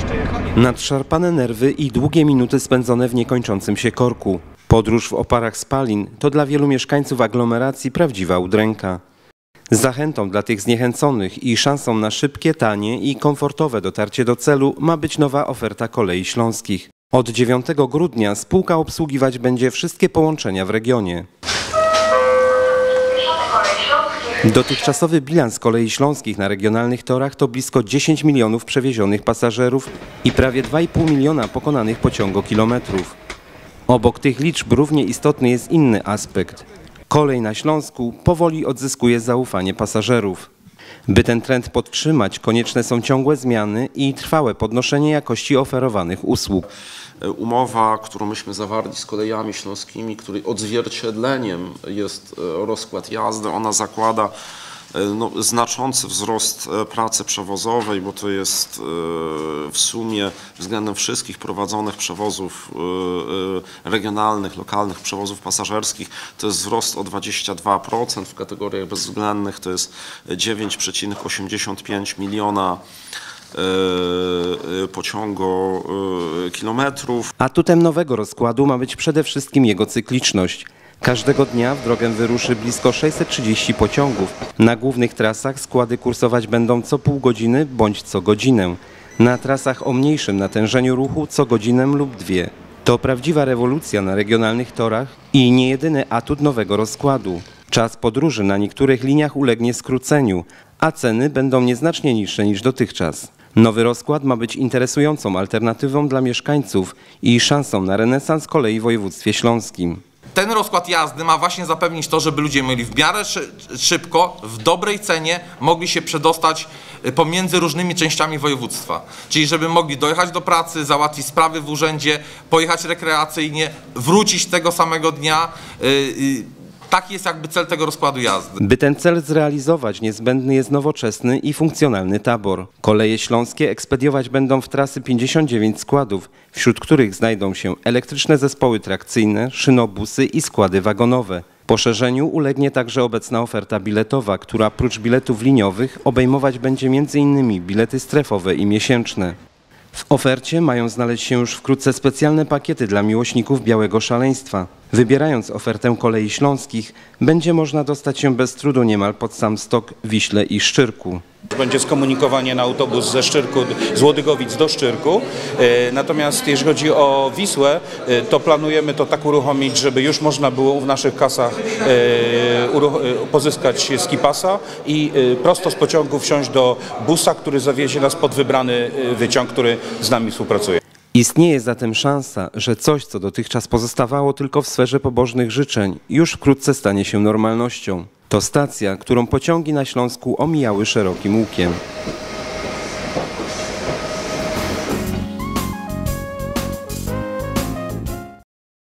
Nadszarpane nerwy i długie minuty spędzone w niekończącym się korku. Podróż w oparach spalin to dla wielu mieszkańców aglomeracji prawdziwa udręka. Zachętą dla tych zniechęconych i szansą na szybkie, tanie i komfortowe dotarcie do celu ma być nowa oferta Kolei Śląskich. Od 9 grudnia spółka obsługiwać będzie wszystkie połączenia w regionie. Dotychczasowy bilans Kolei Śląskich na regionalnych torach to blisko 10 milionów przewiezionych pasażerów i prawie 2,5 miliona pokonanych pociągokilometrów. Obok tych liczb równie istotny jest inny aspekt. Kolej na Śląsku powoli odzyskuje zaufanie pasażerów. By ten trend podtrzymać, konieczne są ciągłe zmiany i trwałe podnoszenie jakości oferowanych usług. Umowa, którą myśmy zawarli z Kolejami Śląskimi, której odzwierciedleniem jest rozkład jazdy, ona zakłada znaczący wzrost pracy przewozowej, bo to jest w sumie względem wszystkich prowadzonych przewozów regionalnych, lokalnych przewozów pasażerskich, to jest wzrost o 22%, w kategoriach bezwzględnych to jest 9,85 miliona pociągokilometrów. Atutem nowego rozkładu ma być przede wszystkim jego cykliczność. Każdego dnia w drogę wyruszy blisko 630 pociągów. Na głównych trasach składy kursować będą co pół godziny bądź co godzinę. Na trasach o mniejszym natężeniu ruchu co godzinę lub dwie. To prawdziwa rewolucja na regionalnych torach i nie jedyny atut nowego rozkładu. Czas podróży na niektórych liniach ulegnie skróceniu, a ceny będą nieznacznie niższe niż dotychczas. Nowy rozkład ma być interesującą alternatywą dla mieszkańców i szansą na renesans kolei w województwie śląskim. Ten rozkład jazdy ma właśnie zapewnić to, żeby ludzie mieli w miarę szybko, w dobrej cenie mogli się przedostać pomiędzy różnymi częściami województwa. Czyli żeby mogli dojechać do pracy, załatwić sprawy w urzędzie, pojechać rekreacyjnie, wrócić tego samego dnia. Taki jest jakby cel tego rozkładu jazdy. By ten cel zrealizować, niezbędny jest nowoczesny i funkcjonalny tabor. Koleje śląskie ekspediować będą w trasy 59 składów, wśród których znajdą się elektryczne zespoły trakcyjne, szynobusy i składy wagonowe. Poszerzeniu ulegnie także obecna oferta biletowa, która prócz biletów liniowych obejmować będzie m.in. bilety strefowe i miesięczne. W ofercie mają znaleźć się już wkrótce specjalne pakiety dla miłośników białego szaleństwa. Wybierając ofertę Kolei Śląskich, będzie można dostać się bez trudu niemal pod sam stok Wiśle i Szczyrku. Będzie skomunikowanie na autobus ze Szczyrku, z Łodygowic do Szczyrku. Natomiast jeśli chodzi o Wisłę, to planujemy to tak uruchomić, żeby już można było w naszych kasach pozyskać skipasa i prosto z pociągu wsiąść do busa, który zawiezie nas pod wybrany wyciąg, który z nami współpracuje. Istnieje zatem szansa, że coś, co dotychczas pozostawało tylko w sferze pobożnych życzeń, już wkrótce stanie się normalnością. To stacja, którą pociągi na Śląsku omijały szerokim łukiem.